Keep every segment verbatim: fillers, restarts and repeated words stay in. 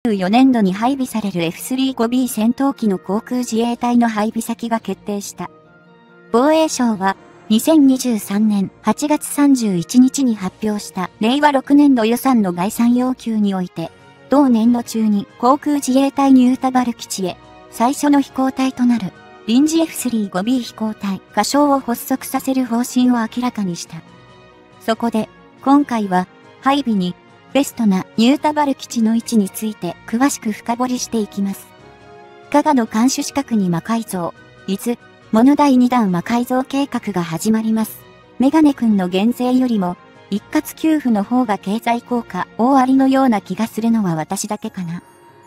うよねんどに配備される エフスリーファイブビー 戦闘機の航空自衛隊の配備先が決定した。防衛省は、にせんにじゅうさんねんはちがつさんじゅういちにちに発表したれいわろくねんど予算の概算要求において、同年度中に航空自衛隊ニュータバル基地へ最初の飛行隊となる臨時 エフスリーファイブビー 飛行隊仮称を発足させる方針を明らかにした。そこで、今回は配備にベストなニュータバル基地の位置について詳しく深掘りしていきます。加賀の艦首四角に魔改造、伊豆、モノだいにだん魔改造計画が始まります。メガネくんの減税よりも、一括給付の方が経済効果大ありのような気がするのは私だけかな。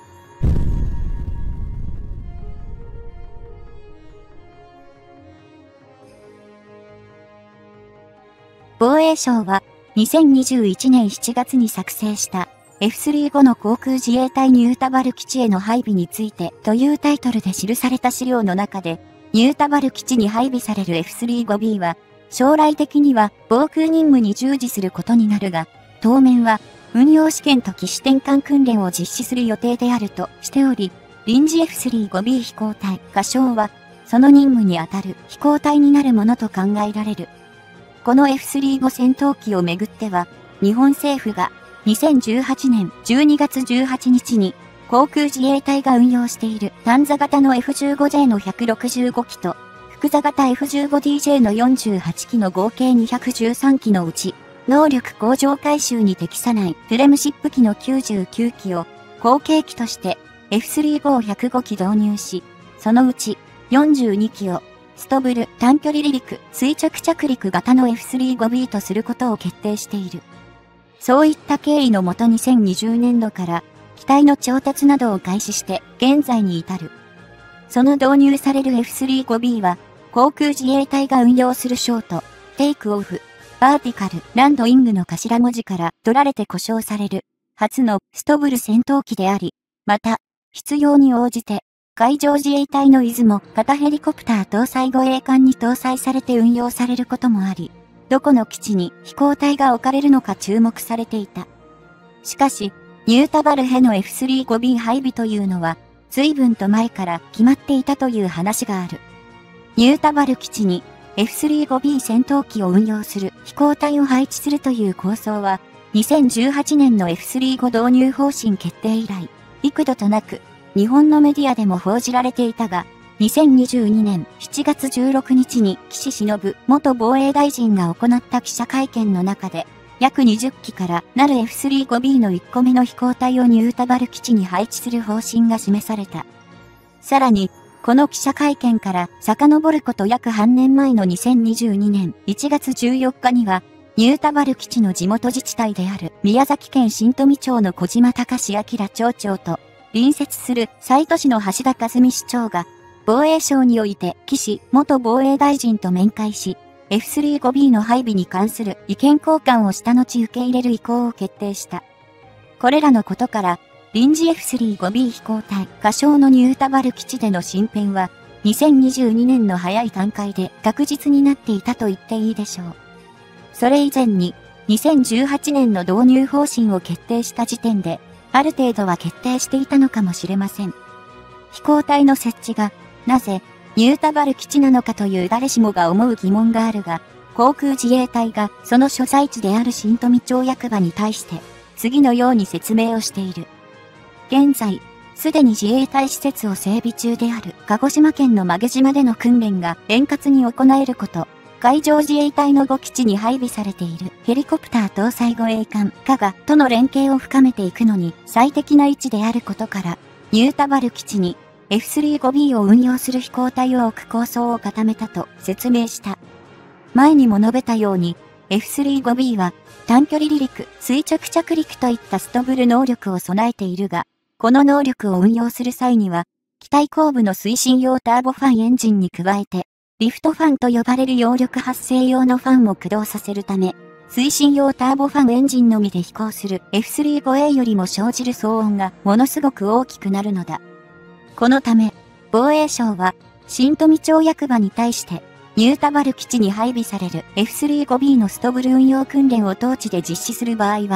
防衛省は、にせんにじゅういちねんしちがつに作成した エフスリーファイブ の航空自衛隊ニュータバル基地への配備についてというタイトルで記された資料の中で、ニュータバル基地に配備される エフスリーファイブビー は、将来的には防空任務に従事することになるが、当面は運用試験と機種転換訓練を実施する予定であるとしており、臨時 エフスリーファイブビー 飛行隊仮称は、その任務にあたる飛行隊になるものと考えられる。この エフスリーファイブ 戦闘機をめぐっては、日本政府がにせんじゅうはちねんじゅうにがつじゅうはちにちに航空自衛隊が運用している単座型の エフじゅうごジェー のひゃくろくじゅうごきと複座型 エフじゅうごディージェー のよんじゅうはちきの合計にひゃくじゅうさんきのうち、能力向上改修に適さないフレムシップ機のきゅうじゅうきゅうきを後継機として エフスリーファイブ をひゃくごき導入し、そのうちよんじゅうにきをストブル短距離離陸垂直着陸型の エフスリーファイブビー とすることを決定している。そういった経緯のもとにせんにじゅうねんどから機体の調達などを開始して現在に至る。その導入される エフスリーファイブビー は航空自衛隊が運用するショート、テイクオフ、バーティカル、ランドイングの頭文字から取られて呼称される初のストブル戦闘機であり、また必要に応じて海上自衛隊の出雲型ヘリコプター搭載護衛艦に搭載されて運用されることもあり、どこの基地に飛行隊が置かれるのか注目されていた。しかし、ニュータバルへの エフスリーファイブビー 配備というのは、随分と前から決まっていたという話がある。ニュータバル基地に エフスリーファイブビー 戦闘機を運用する飛行隊を配置するという構想は、にせんじゅうはちねんの エフスリーファイブ 導入方針決定以来、幾度となく、日本のメディアでも報じられていたが、にせんにじゅうにねんしちがつじゅうろくにちに岸忍元防衛大臣が行った記者会見の中で、約にじゅっきからなる エフスリーファイブビー のいっこめの飛行隊をニュータバル基地に配置する方針が示された。さらに、この記者会見から遡ること約半年前のにせんにじゅうにねんいちがつじゅうよっかには、ニュータバル基地の地元自治体である宮崎県新富町の小島隆明町長と、隣接する西都市の橋田和美市長が、防衛省において岸元防衛大臣と面会し、エフスリーファイブビー の配備に関する意見交換をした後受け入れる意向を決定した。これらのことから、臨時 エフスリーファイブビー 飛行隊仮称のニュータバル基地での進展は、にせんにじゅうにねんの早い段階で確実になっていたと言っていいでしょう。それ以前に、にせんじゅうはちねんの導入方針を決定した時点で、ある程度は決定していたのかもしれません。飛行隊の設置が、なぜ、ニュータバル基地なのかという誰しもが思う疑問があるが、航空自衛隊がその所在地である新富町役場に対して、次のように説明をしている。現在、すでに自衛隊施設を整備中である鹿児島県の馬毛島での訓練が円滑に行えること、海上自衛隊のご基地に配備されているヘリコプター搭載護衛艦加賀との連携を深めていくのに最適な位置であることから、ニュータバル基地に エフスリーファイブビー を運用する飛行隊を置く構想を固めたと説明した。前にも述べたように、エフスリーファイブビー は短距離離陸、垂直着陸といったストブル能力を備えているが、この能力を運用する際には、機体後部の推進用ターボファンエンジンに加えて、リフトファンと呼ばれる揚力発生用のファンを駆動させるため、推進用ターボファンエンジンのみで飛行する エフスリーファイブエー よりも生じる騒音がものすごく大きくなるのだ。このため、防衛省は、新富町役場に対して、ニュータバル基地に配備される エフスリーファイブビー のストブル運用訓練を当地で実施する場合は、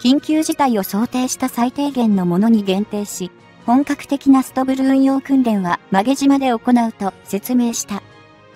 緊急事態を想定した最低限のものに限定し、本格的なストブル運用訓練は曲げ島で行うと説明した。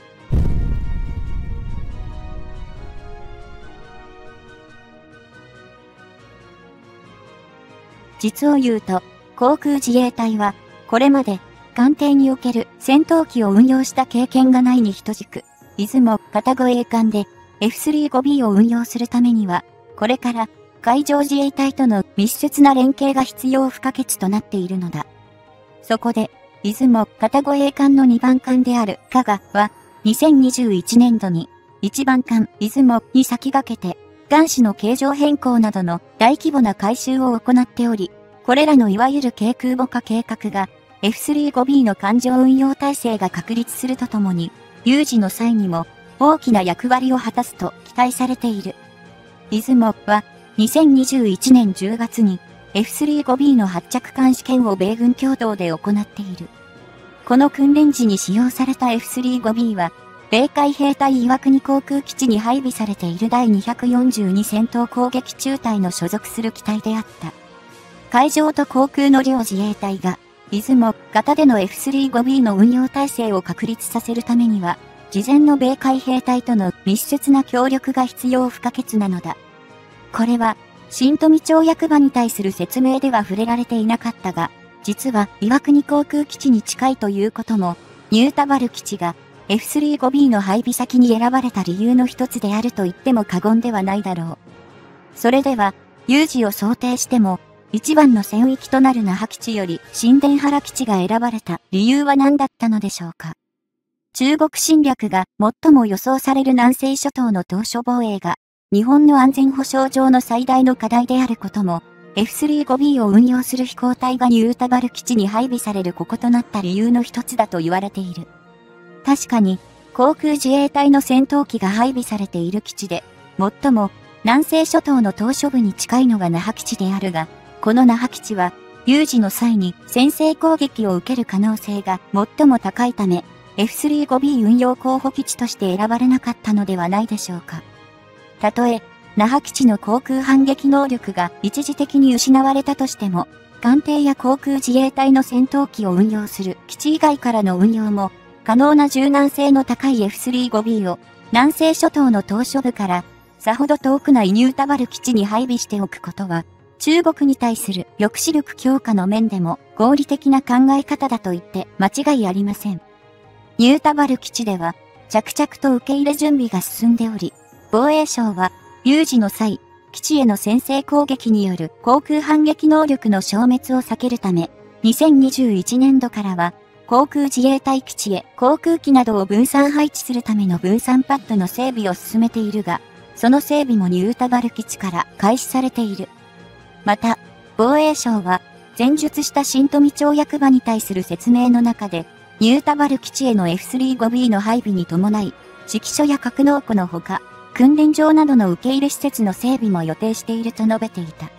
実を言うと、航空自衛隊は、これまで、艦艇における戦闘機を運用した経験がないに等しく、出雲、片護衛艦で エフスリーファイブビー を運用するためには、これから海上自衛隊との密接な連携が必要不可欠となっているのだ。そこで、出雲、片護衛艦のにばん艦である加賀は、にせんにじゅういちねんどにいちばん艦出雲に先駆けて、艦種の形状変更などの大規模な改修を行っており、これらのいわゆる軽空母化計画が エフスリーファイブビー の艦上運用体制が確立するとともに、有事の際にも大きな役割を果たすと期待されている。出雲はにせんにじゅういちねんじゅうがつに エフスリーファイブビー の発着艦試験を米軍共同で行っている。この訓練時に使用された エフスリーファイブビー は、米海兵隊岩国航空基地に配備されている第にひゃくよんじゅうに戦闘攻撃中隊の所属する機体であった。海上と航空の両自衛隊が、出雲型での エフスリーファイブビー の運用体制を確立させるためには、事前の米海兵隊との密接な協力が必要不可欠なのだ。これは、新富町役場に対する説明では触れられていなかったが、実は岩国航空基地に近いということも、新田原基地が、エフスリーファイブビー の配備先に選ばれた理由の一つであると言っても過言ではないだろう。それでは、有事を想定しても、一番の戦域となる那覇基地より新田原基地が選ばれた理由は何だったのでしょうか。中国侵略が最も予想される南西諸島の島嶼防衛が、日本の安全保障上の最大の課題であることも、エフスリーファイブビー を運用する飛行隊が新田原基地に配備されるこことなった理由の一つだと言われている。確かに、航空自衛隊の戦闘機が配備されている基地で、最も南西諸島の島嶼部に近いのが那覇基地であるが、この那覇基地は、有事の際に先制攻撃を受ける可能性が最も高いため、エフスリーファイブビー 運用候補基地として選ばれなかったのではないでしょうか。たとえ、那覇基地の航空反撃能力が一時的に失われたとしても、艦艇や航空自衛隊の戦闘機を運用する基地以外からの運用も、可能な柔軟性の高い エフスリーファイブビー を南西諸島の島嶼部からさほど遠くない新田原基地に配備しておくことは中国に対する抑止力強化の面でも合理的な考え方だと言って間違いありません。新田原基地では着々と受け入れ準備が進んでおり、防衛省は有事の際、基地への先制攻撃による航空反撃能力の消滅を避けるため、にせんにじゅういちねんどからは航空自衛隊基地へ航空機などを分散配置するための分散パッドの整備を進めているが、その整備も新田原基地から開始されている。また、防衛省は前述した新富町役場に対する説明の中で、新田原基地への エフスリーファイブビー の配備に伴い、指揮所や格納庫のほか、訓練場などの受け入れ施設の整備も予定していると述べていた。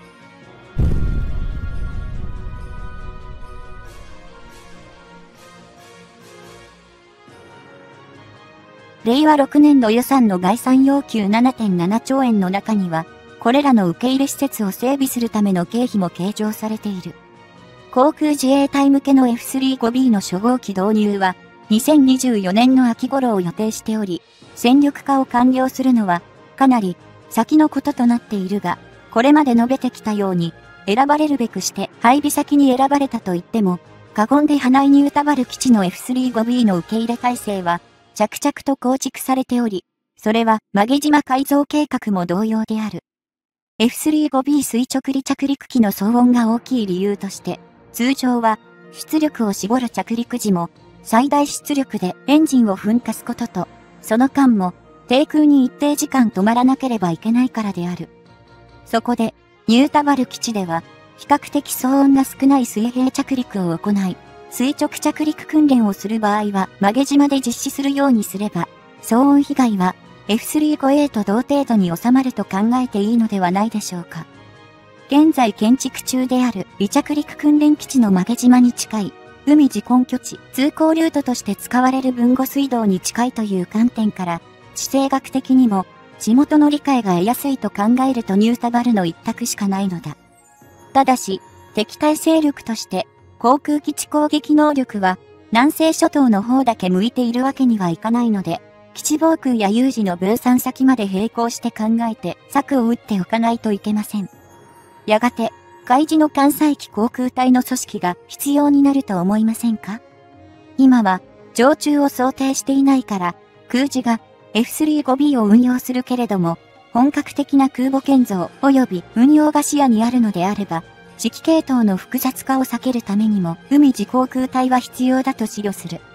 れいわろくねん度予算の概算要求 ななてんななちょうえんの中には、これらの受け入れ施設を整備するための経費も計上されている。航空自衛隊向けの エフスリーファイブビー の初号機導入は、にせんにじゅうよねんの秋頃を予定しており、戦力化を完了するのは、かなり先のこととなっているが、これまで述べてきたように、選ばれるべくして配備先に選ばれたと言っても、過言ではない新田原基地の エフスリーファイブビー の受け入れ体制は、着々と構築されており、それは曲げ島改造計画も同様である。エフスリーファイブビー 垂直離着陸機の騒音が大きい理由として、通常は出力を絞る着陸時も最大出力でエンジンを噴火すことと、その間も低空に一定時間止まらなければいけないからである。そこで、新田原基地では比較的騒音が少ない水平着陸を行い、垂直着陸訓練をする場合は曲げ島で実施するようにすれば、騒音被害は エフスリーファイブビー と同程度に収まると考えていいのではないでしょうか。現在建築中である離着陸訓練基地の曲げ島に近い、海自根拠地通行ルートとして使われる豊後水道に近いという観点から、地政学的にも地元の理解が得やすいと考えるとニュータバルの一択しかないのだ。ただし、敵対勢力として、航空基地攻撃能力は、南西諸島の方だけ向いているわけにはいかないので、基地防空や有事の分散先まで並行して考えて策を打っておかないといけません。やがて、海自の艦載機航空隊の組織が必要になると思いませんか？今は、常駐を想定していないから、空自が エフスリーファイブビー を運用するけれども、本格的な空母建造及び運用が視野にあるのであれば、指揮系統の複雑化を避けるためにも、海自航空隊は必要だと思慮する。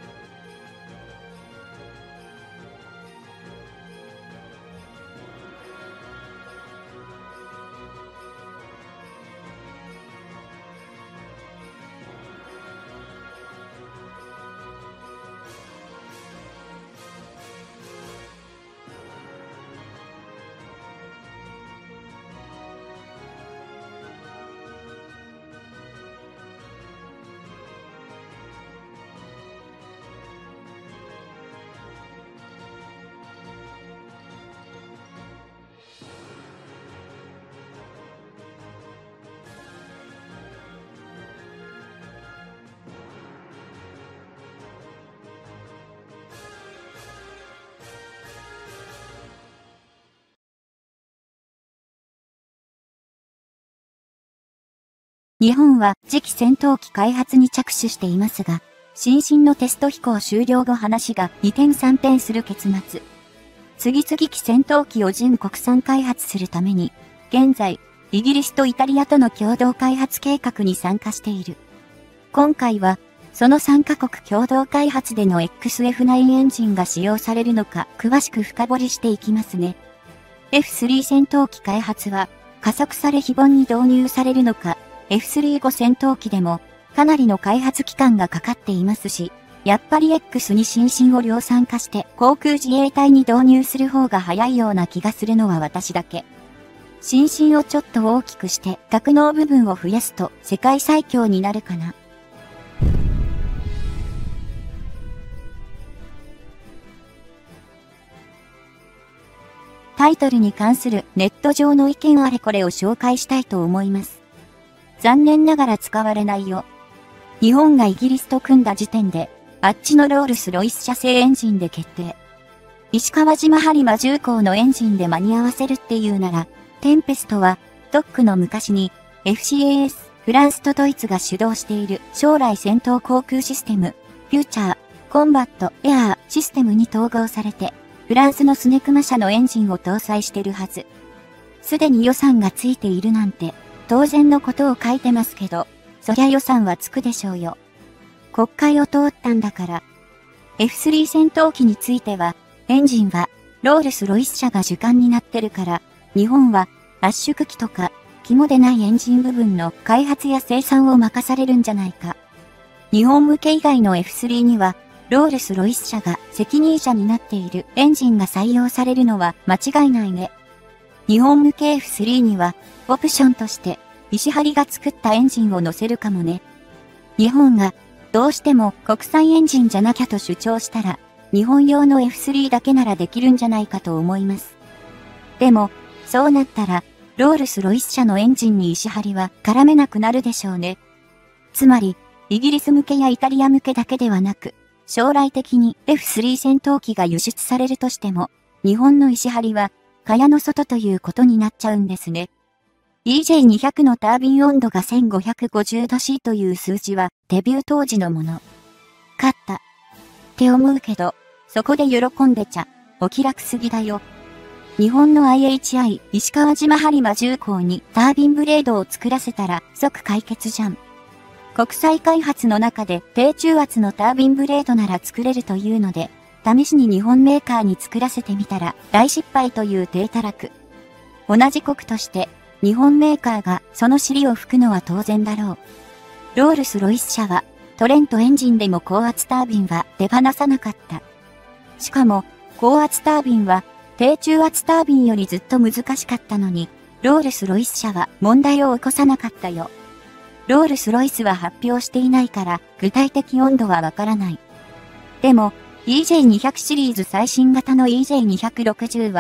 日本は次期戦闘機開発に着手していますが、新進のテスト飛行終了後話が二転三転する結末。次々機戦闘機を純国産開発するために、現在、イギリスとイタリアとの共同開発計画に参加している。今回は、そのさんカ国共同開発での エックスエフナイン エンジンが使用されるのか詳しく深掘りしていきますね。エフスリー 戦闘機開発は加速され非凡に導入されるのか、エフスリーファイブ 戦闘機でもかなりの開発期間がかかっていますし、やっぱり X に新進を量産化して航空自衛隊に導入する方が早いような気がするのは私だけ。新進をちょっと大きくして格納部分を増やすと世界最強になるかな。タイトルに関するネット上の意見あれこれを紹介したいと思います。残念ながら使われないよ。日本がイギリスと組んだ時点で、あっちのロールスロイス社製エンジンで決定。石川島播磨重工のエンジンで間に合わせるっていうなら、テンペストは、ドックの昔に エフシーエーエス、フランスとドイツが主導している将来戦闘航空システム、フューチャー、コンバット、エアーシステムに統合されて、フランスのスネクマ社のエンジンを搭載してるはず。すでに予算がついているなんて、当然のことを書いてますけど、そりゃ予算はつくでしょうよ。国会を通ったんだから。エフスリー 戦闘機については、エンジンは、ロールスロイス社が主幹になってるから、日本は、圧縮機とか、肝でないエンジン部分の開発や生産を任されるんじゃないか。日本向け以外の エフスリー には、ロールスロイス社が責任者になっているエンジンが採用されるのは間違いないね。日本向け エフスリー には、オプションとして、石張が作ったエンジンを乗せるかもね。日本が、どうしても国産エンジンじゃなきゃと主張したら、日本用の エフスリー だけならできるんじゃないかと思います。でも、そうなったら、ロールスロイス社のエンジンに石張は絡めなくなるでしょうね。つまり、イギリス向けやイタリア向けだけではなく、将来的に エフスリー 戦闘機が輸出されるとしても、日本の石張は、蚊帳の外ということになっちゃうんですね。イージェーにひゃく のタービン温度がせんごひゃくごじゅうどシー という数字はデビュー当時のもの。勝った。って思うけど、そこで喜んでちゃ、お気楽すぎだよ。日本の アイエイチアイ 石川島播磨重工にタービンブレードを作らせたら即解決じゃん。国際開発の中で低中圧のタービンブレードなら作れるというので、試しに日本メーカーに作らせてみたら大失敗という低たらく。同じ国として日本メーカーがその尻を拭くのは当然だろう。ロールスロイス社はトレントエンジンでも高圧タービンは手放さなかった。しかも高圧タービンは低中圧タービンよりずっと難しかったのに、ロールスロイス社は問題を起こさなかったよ。ロールスロイスは発表していないから具体的温度はわからない。でも、イージェーにひゃく シリーズ最新型の イージェーにひゃくろくじゅう は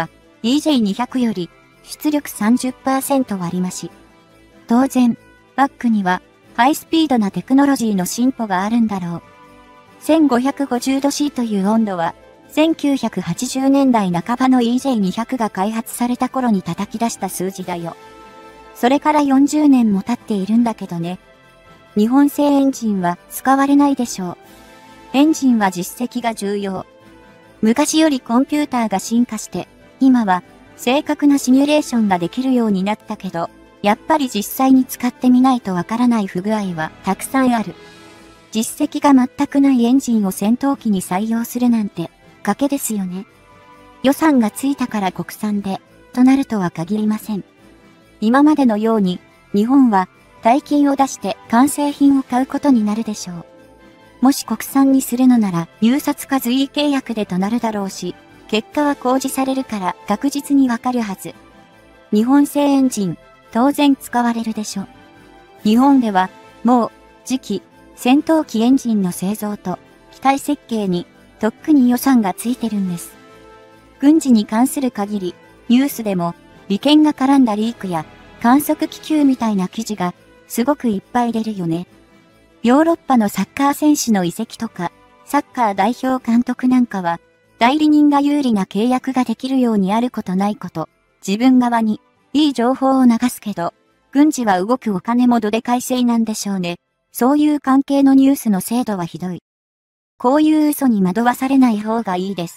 イージェーにひゃく より出力 さんじゅっパーセント 割増し。当然、バックにはハイスピードなテクノロジーの進歩があるんだろう。せんごひゃくごじゅうど C という温度は、せんきゅうひゃくはちじゅうねんだいなかばの イージェーにひゃく が開発された頃に叩き出した数字だよ。それからよんじゅうねんも経っているんだけどね。日本製エンジンは使われないでしょう。エンジンは実績が重要。昔よりコンピューターが進化して、今は正確なシミュレーションができるようになったけど、やっぱり実際に使ってみないとわからない不具合はたくさんある。実績が全くないエンジンを戦闘機に採用するなんて、賭けですよね。予算がついたから国産で、となるとは限りません。今までのように、日本は大金を出して完成品を買うことになるでしょう。もし国産にするのなら入札か随意契約でとなるだろうし、結果は公示されるから確実にわかるはず。日本製エンジン、当然使われるでしょ。日本では、もう、次期、戦闘機エンジンの製造と、機体設計に、とっくに予算がついてるんです。軍事に関する限り、ニュースでも、利権が絡んだリークや、観測気球みたいな記事が、すごくいっぱい出るよね。ヨーロッパのサッカー選手の移籍とか、サッカー代表監督なんかは、代理人が有利な契約ができるようにあることないこと、自分側に、いい情報を流すけど、軍事は動くお金もどでかいせいなんでしょうね。そういう関係のニュースの精度はひどい。こういう嘘に惑わされない方がいいです。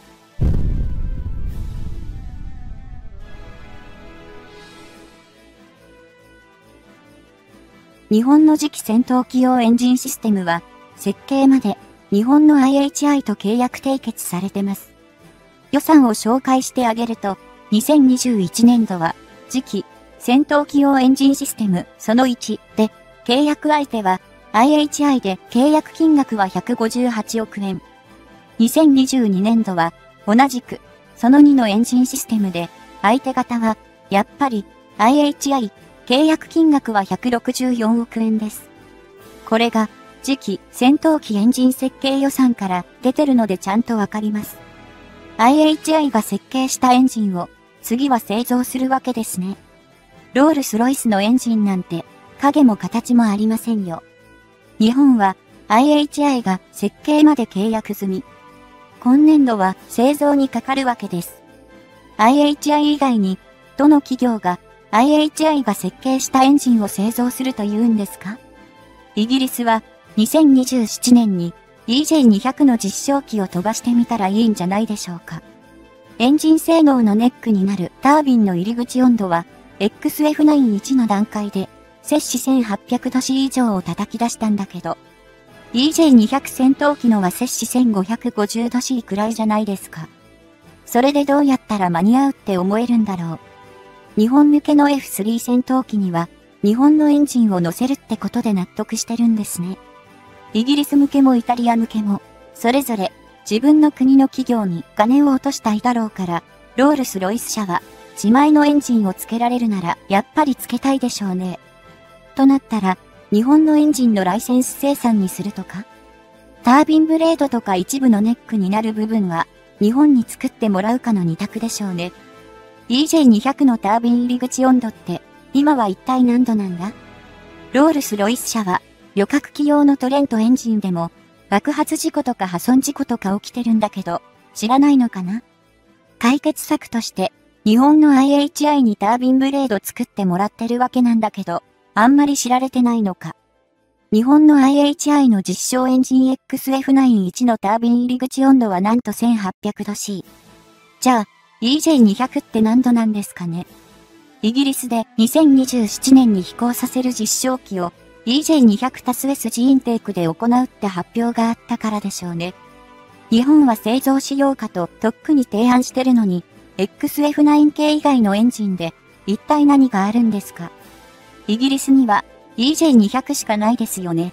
日本の次期戦闘機用エンジンシステムは、設計まで日本の アイエイチアイ と契約締結されてます。予算を紹介してあげると、にせんにじゅういちねんどは、次期戦闘機用エンジンシステムそのいちで、契約相手は アイエイチアイ で契約金額はひゃくごじゅうはちおくえん。にせんにじゅうにねんどは同じくそのにのエンジンシステムで相手方はやっぱり アイエイチアイ 契約金額はひゃくろくじゅうよんおくえんです。これが次期戦闘機エンジン設計予算から出てるのでちゃんとわかります。アイエイチアイ が設計したエンジンを次は製造するわけですね。ロールスロイスのエンジンなんて影も形もありませんよ。日本は アイエイチアイ が設計まで契約済み。今年度は製造にかかるわけです。アイエイチアイ 以外にどの企業が アイエイチアイ が設計したエンジンを製造するというんですか？イギリスはにせんにじゅうななねんに イージェーにひゃく の実証機を飛ばしてみたらいいんじゃないでしょうか。エンジン性能のネックになるタービンの入り口温度は エックスエフナインワン の段階で摂氏せんはっぴゃくど C 以上を叩き出したんだけど、イージェーにひゃく 戦闘機のは摂氏せんごひゃくごじゅうど C くらいじゃないですか。それでどうやったら間に合うって思えるんだろう。日本向けの エフスリー 戦闘機には日本のエンジンを乗せるってことで納得してるんですね。イギリス向けもイタリア向けも、それぞれ自分の国の企業に金を落としたいだろうから、ロールスロイス社は自前のエンジンをつけられるならやっぱりつけたいでしょうね。となったら、日本のエンジンのライセンス生産にするとか、タービンブレードとか一部のネックになる部分は日本に作ってもらうかの二択でしょうね。イージェーにひゃく のタービン入り口温度って今は一体何度なんだ？ロールスロイス社は旅客機用のトレントエンジンでも爆発事故とか破損事故とか起きてるんだけど知らないのかな？解決策として日本の アイエイチアイ にタービンブレード作ってもらってるわけなんだけどあんまり知られてないのか。日本の アイエイチアイ の実証エンジン エックスエフナインワン のタービン入り口温度はなんとせんはっぴゃくど C。じゃあ、イージェーにひゃく って何度なんですかね？イギリスでにせんにじゅうななねんに飛行させる実証機を イージェーにひゃく 足す エス ジインテークで行うって発表があったからでしょうね。日本は製造しようかととっくに提案してるのに、エックスエフナイン 系以外のエンジンで一体何があるんですか？イギリスには イージェーにひゃく しかないですよね。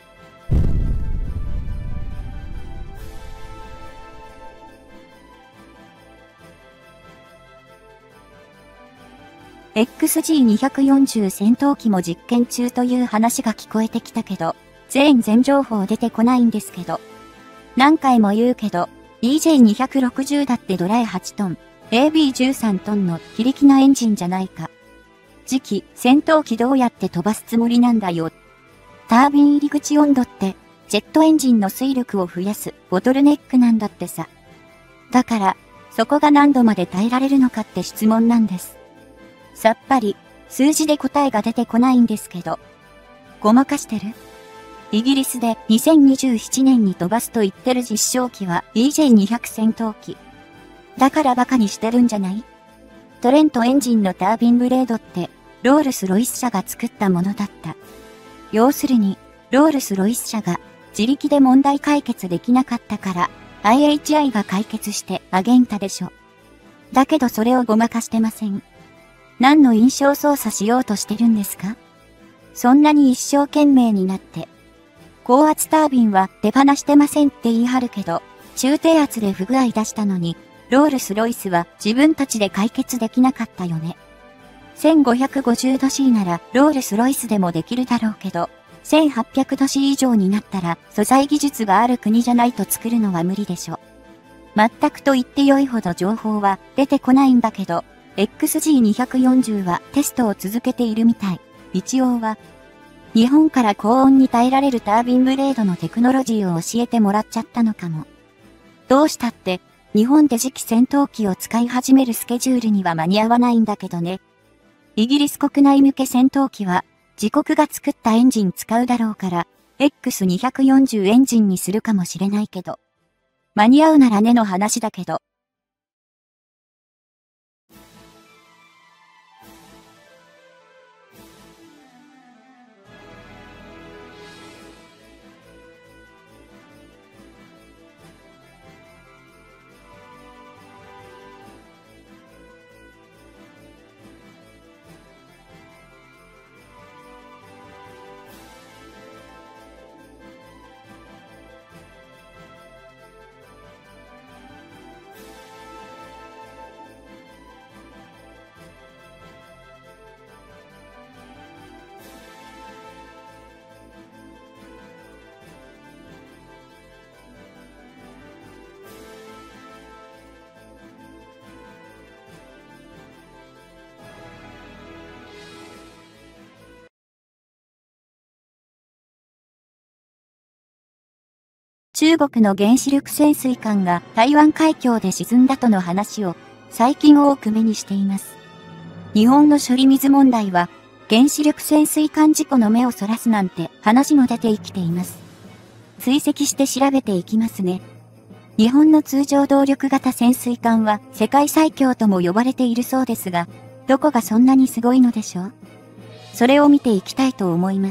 エックスジーにひゃくよんじゅう 戦闘機も実験中という話が聞こえてきたけど、全然情報出てこないんですけど。何回も言うけど、イージェーにひゃくろくじゅう だってドライはちトン、 エービーじゅうさん トンの非力なエンジンじゃないか。次期戦闘機どうやって飛ばすつもりなんだよ。タービン入り口温度って、ジェットエンジンの推力を増やすボトルネックなんだってさ。だから、そこが何度まで耐えられるのかって質問なんです。さっぱり、数字で答えが出てこないんですけど。ごまかしてる？イギリスでにせんにじゅうななねんに飛ばすと言ってる実証機は イージェーにひゃく 戦闘機。だからバカにしてるんじゃない？トレントエンジンのタービンブレードって、ロールスロイス社が作ったものだった。要するに、ロールスロイス社が自力で問題解決できなかったから、アイエイチアイ が解決してあげんたでしょ。だけどそれをごまかしてません。何の印象操作しようとしてるんですか？そんなに一生懸命になって。高圧タービンは手放してませんって言い張るけど、中低圧で不具合出したのに、ロールスロイスは自分たちで解決できなかったよね。せんごひゃくごじゅうど シー ならロールスロイスでもできるだろうけど、せんはっぴゃくど シー 以上になったら素材技術がある国じゃないと作るのは無理でしょ。全くと言って良いほど情報は出てこないんだけど、エックスジーにひゃくよんじゅう はテストを続けているみたい。一応は。日本から高温に耐えられるタービンブレードのテクノロジーを教えてもらっちゃったのかも。どうしたって、日本で次期戦闘機を使い始めるスケジュールには間に合わないんだけどね。イギリス国内向け戦闘機は、自国が作ったエンジン使うだろうから、エックスにひゃくよんじゅう エンジンにするかもしれないけど。間に合うならねの話だけど。中国の原子力潜水艦が台湾海峡で沈んだとの話を最近多く目にしています。日本の処理水問題は原子力潜水艦事故の目をそらすなんて話も出てきています。追跡して調べていきますね。日本の通常動力型潜水艦は世界最強とも呼ばれているそうですが、どこがそんなにすごいのでしょう？それを見ていきたいと思います。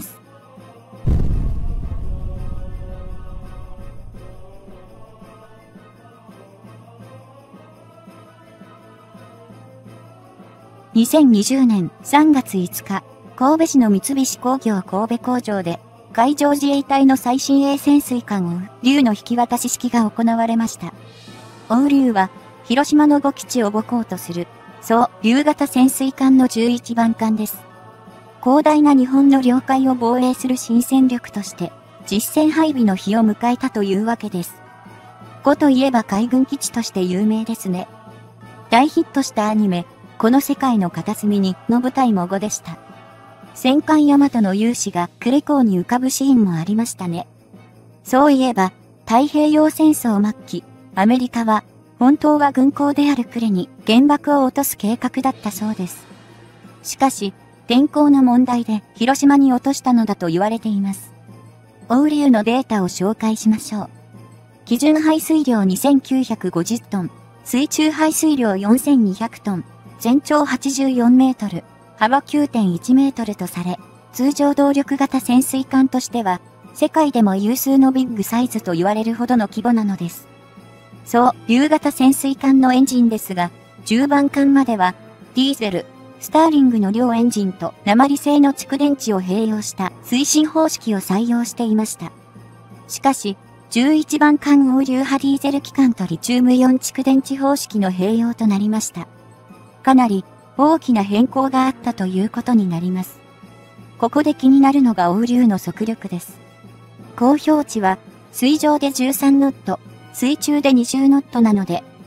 にせんにじゅうねんさんがついつか、神戸市の三菱工業神戸工場で、海上自衛隊の最新鋭潜水艦を竜の引き渡し式が行われました。王竜は、広島のご基地を母港とする、そう、竜型潜水艦のじゅういちばん艦です。広大な日本の領海を防衛する新戦力として、実戦配備の日を迎えたというわけです。ごといえば海軍基地として有名ですね。大ヒットしたアニメ、この世界の片隅にの舞台もごでした。戦艦大和の勇姿が呉港に浮かぶシーンもありましたね。そういえば、太平洋戦争末期、アメリカは、本当は軍港である呉に原爆を落とす計画だったそうです。しかし、天候の問題で広島に落としたのだと言われています。王竜のデータを紹介しましょう。基準排水量にせんきゅうひゃくごじゅっトン、水中排水量よんせんにひゃくトン、全長はちじゅうよんメートル、幅 きゅうてんいちメートルとされ、通常動力型潜水艦としては、世界でも有数のビッグサイズと言われるほどの規模なのです。そう、竜型潜水艦のエンジンですが、じゅうばん艦までは、ディーゼル、スターリングの両エンジンと鉛製の蓄電池を併用した推進方式を採用していました。しかし、じゅういちばん艦王竜派ディーゼル機関とリチウムイオン蓄電池方式の併用となりました。かなり大きな変更があったということになります。ここで気になるのが王竜の速力です。公表値は水上でじゅうさんノット、水中でにじゅうノットなので、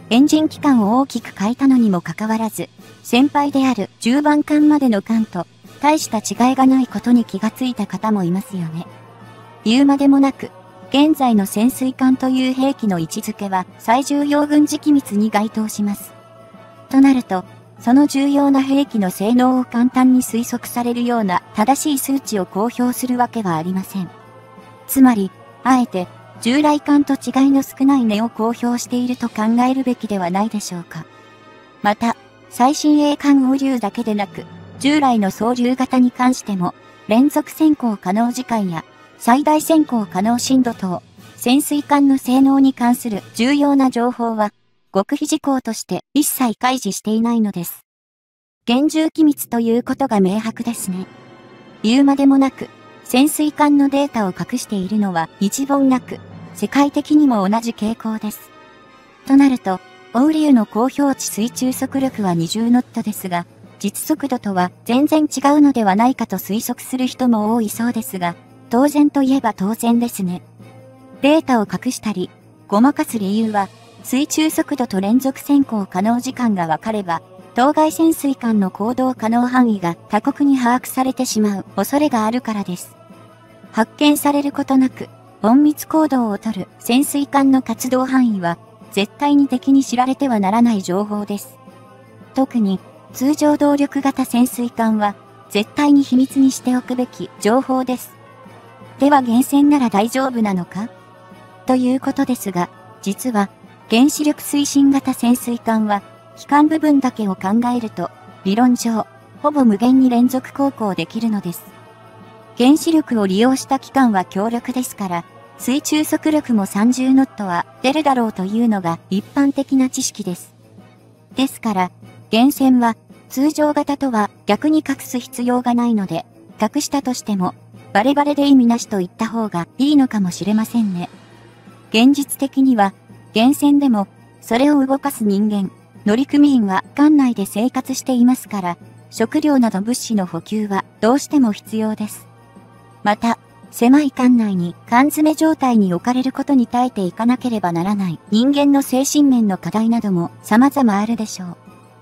エンジン機関を大きく変えたのにもかかわらず、先輩であるじゅうばん艦までの艦と大した違いがないことに気がついた方もいますよね。言うまでもなく、現在の潜水艦という兵器の位置づけは最重要軍事機密に該当します。となると、その重要な兵器の性能を簡単に推測されるような正しい数値を公表するわけはありません。つまり、あえて、従来艦と違いの少ない値を公表していると考えるべきではないでしょうか。また、最新鋭艦応流だけでなく、従来の総流型に関しても、連続潜航可能時間や最大潜航可能深度等、潜水艦の性能に関する重要な情報は、極秘事項として一切開示していないのです。厳重機密ということが明白ですね。言うまでもなく、潜水艦のデータを隠しているのは一言なく、世界的にも同じ傾向です。となると、オウリュウの公表値水中速力はにじゅうノットですが、実速度とは全然違うのではないかと推測する人も多いそうですが、当然といえば当然ですね。データを隠したり、ごまかす理由は、水中速度と連続潜航可能時間が分かれば、当該潜水艦の行動可能範囲が他国に把握されてしまう恐れがあるからです。発見されることなく、隠密行動をとる潜水艦の活動範囲は、絶対に敵に知られてはならない情報です。特に、通常動力型潜水艦は、絶対に秘密にしておくべき情報です。では原潜なら大丈夫なのか？ということですが、実は、原子力推進型潜水艦は、機関部分だけを考えると、理論上、ほぼ無限に連続航行できるのです。原子力を利用した機関は強力ですから、水中速力もさんじゅうノットは出るだろうというのが一般的な知識です。ですから、原潜は通常型とは逆に隠す必要がないので、隠したとしても、バレバレで意味なしと言った方がいいのかもしれませんね。現実的には、原潜でも、それを動かす人間、乗組員は艦内で生活していますから、食料など物資の補給はどうしても必要です。また、狭い艦内に缶詰状態に置かれることに耐えていかなければならない人間の精神面の課題なども様々あるでしょう。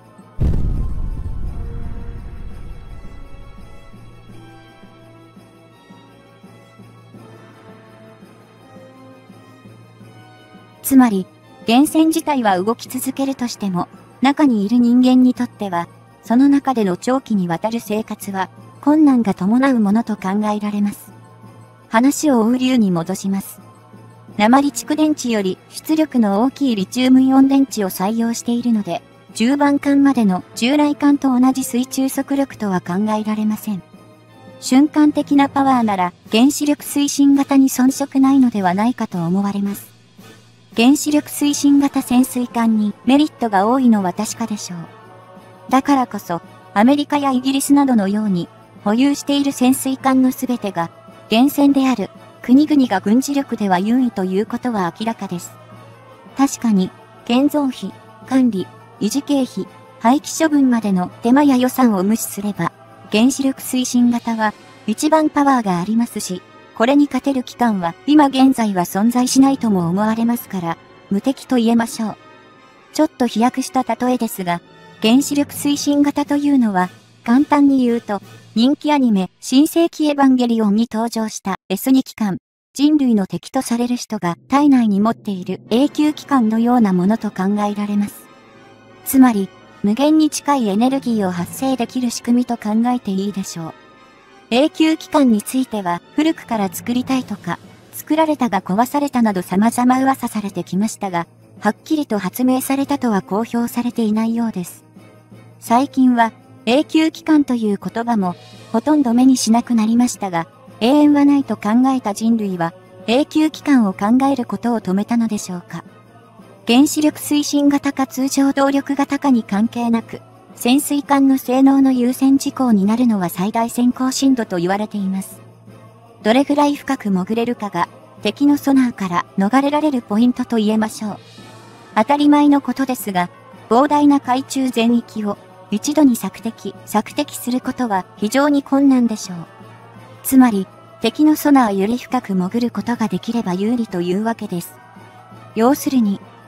つまり、原潜自体は動き続けるとしても、中にいる人間にとっては、その中での長期にわたる生活は、困難が伴うものと考えられます。話をオウリュウに戻します。鉛蓄電池より出力の大きいリチウムイオン電池を採用しているので、じゅうばん艦までの従来艦と同じ水中速力とは考えられません。瞬間的なパワーなら原子力推進型に遜色ないのではないかと思われます。原子力推進型潜水艦にメリットが多いのは確かでしょう。だからこそ、アメリカやイギリスなどのように、保有している潜水艦のすべてが、原潜である国々が軍事力では優位ということは明らかです。確かに、建造費、管理、維持経費、廃棄処分までの手間や予算を無視すれば、原子力推進型は一番パワーがありますし、これに勝てる機関は今現在は存在しないとも思われますから、無敵と言えましょう。ちょっと飛躍した例えですが、原子力推進型というのは、簡単に言うと、人気アニメ、新世紀エヴァンゲリオンに登場した エスに 機関、人類の敵とされる人が体内に持っている永久機関のようなものと考えられます。つまり、無限に近いエネルギーを発生できる仕組みと考えていいでしょう。永久機関については古くから作りたいとか、作られたが壊されたなど様々噂されてきましたが、はっきりと発明されたとは公表されていないようです。最近は永久機関という言葉もほとんど目にしなくなりましたが、永遠はないと考えた人類は永久機関を考えることを止めたのでしょうか。原子力推進型か通常動力型かに関係なく、潜水艦の性能の優先事項になるのは最大潜航深度と言われています。どれぐらい深く潜れるかが敵のソナーから逃れられるポイントと言えましょう。当たり前のことですが、膨大な海中全域を一度に索敵、索敵することは非常に困難でしょう。つまり、敵のソナーより深く潜ることができれば有利というわけです。要するに、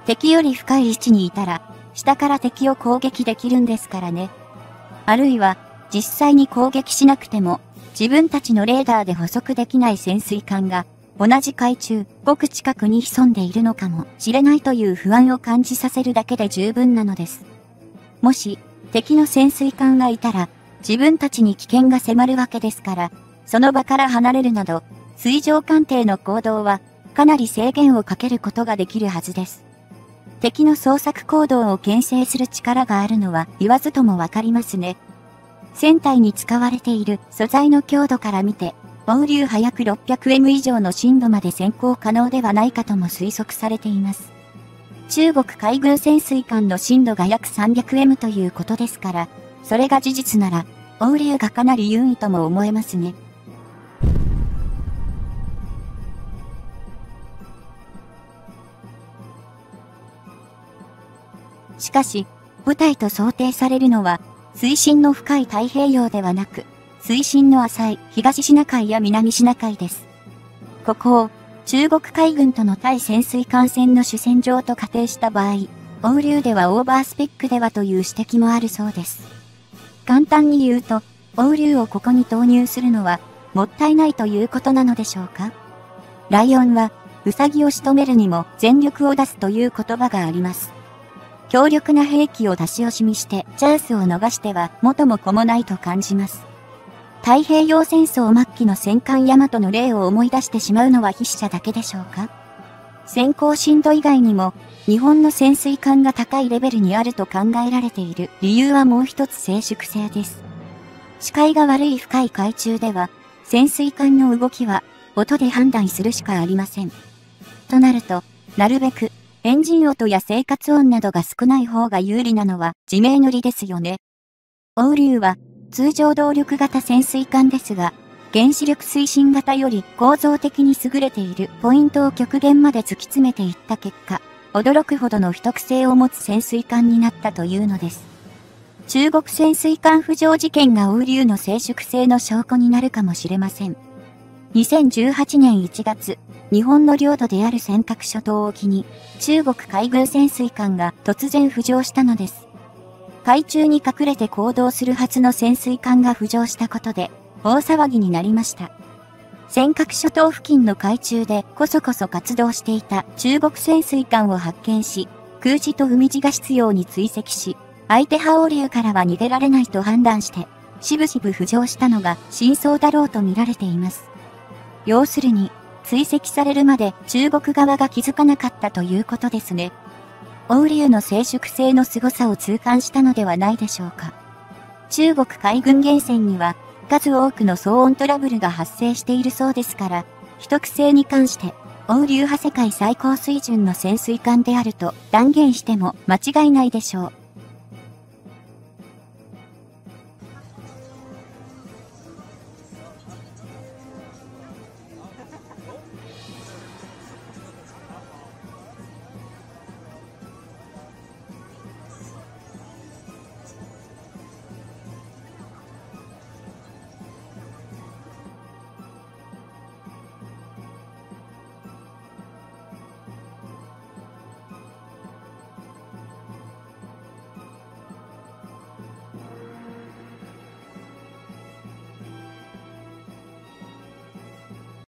敵より深い位置にいたら、下から敵を攻撃できるんですからね。あるいは、実際に攻撃しなくても、自分たちのレーダーで捕捉できない潜水艦が、同じ海中、ごく近くに潜んでいるのかもしれないという不安を感じさせるだけで十分なのです。もし、敵の潜水艦がいたら、自分たちに危険が迫るわけですから、その場から離れるなど、水上艦艇の行動は、かなり制限をかけることができるはずです。敵の捜索行動を牽制する力があるのは言わずともわかりますね。船体に使われている素材の強度から見て、欧流波約 ろっぴゃくエム 以上の深度まで潜航可能ではないかとも推測されています。中国海軍潜水艦の深度が約 さんびゃくエム ということですから、それが事実なら、欧流がかなり優位とも思えますね。しかし、部隊と想定されるのは、水深の深い太平洋ではなく、水深の浅い東シナ海や南シナ海です。ここを、中国海軍との対潜水艦戦の主戦場と仮定した場合、欧流ではオーバースペックではという指摘もあるそうです。簡単に言うと、欧流をここに投入するのは、もったいないということなのでしょうか。ライオンは、ウサギを仕留めるにも全力を出すという言葉があります。強力な兵器を出し惜しみしてチャンスを逃しては元も子もないと感じます。太平洋戦争末期の戦艦大和の例を思い出してしまうのは筆者だけでしょうか。先行深度以外にも日本の潜水艦が高いレベルにあると考えられている理由はもう一つ静粛性です。視界が悪い深い海中では潜水艦の動きは音で判断するしかありません。となると、なるべくエンジン音や生活音などが少ない方が有利なのは自明の理ですよね。欧流は通常動力型潜水艦ですが、原子力推進型より構造的に優れているポイントを極限まで突き詰めていった結果、驚くほどの秘匿性を持つ潜水艦になったというのです。中国潜水艦浮上事件が欧流の静粛性の証拠になるかもしれません。にせんじゅうはちねんいちがつ、日本の領土である尖閣諸島沖に中国海軍潜水艦が突然浮上したのです。海中に隠れて行動するはずの潜水艦が浮上したことで大騒ぎになりました。尖閣諸島付近の海中でこそこそ活動していた中国潜水艦を発見し、空自と海自が執拗に追跡し、相手派欧流からは逃げられないと判断して、しぶしぶ浮上したのが真相だろうと見られています。要するに、追跡されるまで中国側が気づかなかったということですね。欧流の静粛性の凄さを痛感したのではないでしょうか。中国海軍源泉には数多くの騒音トラブルが発生しているそうですから、秘匿性に関して欧流派世界最高水準の潜水艦であると断言しても間違いないでしょう。